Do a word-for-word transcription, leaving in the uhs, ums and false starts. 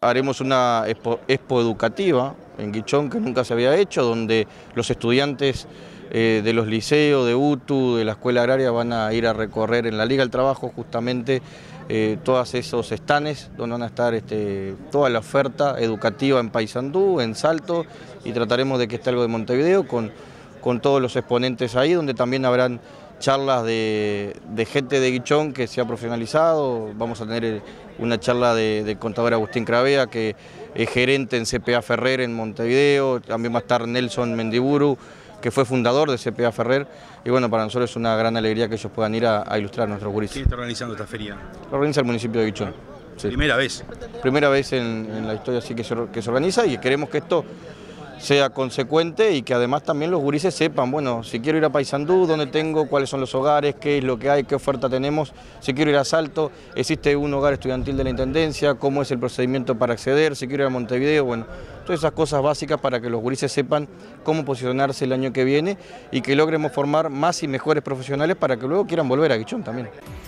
Haremos una expo, expo educativa en Guichón que nunca se había hecho, donde los estudiantes eh, de los liceos, de U T U, de la Escuela Agraria van a ir a recorrer en la Liga del Trabajo justamente eh, todos esos estanes donde van a estar este, toda la oferta educativa en Paysandú, en Salto, y trataremos de que esté algo de Montevideo con, con todos los exponentes ahí, donde también habrán charlas de, de gente de Guichón que se ha profesionalizado. Vamos a tener una charla de, de contador Agustín Cravea, que es gerente en C P A Ferrer en Montevideo. También va a estar Nelson Mendiburu, que fue fundador de C P A Ferrer. Y bueno, para nosotros es una gran alegría que ellos puedan ir a, a ilustrar a nuestros gurises. ¿Quién está organizando esta feria? Lo organiza el municipio de Guichón. Sí. ¿Primera vez? Primera vez en, en la historia así que se, que se organiza, y queremos que esto sea consecuente y que además también los gurises sepan, bueno, si quiero ir a Paysandú, dónde tengo, cuáles son los hogares, qué es lo que hay, qué oferta tenemos. Si quiero ir a Salto, existe un hogar estudiantil de la Intendencia, cómo es el procedimiento para acceder. Si quiero ir a Montevideo, bueno, todas esas cosas básicas para que los gurises sepan cómo posicionarse el año que viene y que logremos formar más y mejores profesionales para que luego quieran volver a Guichón también.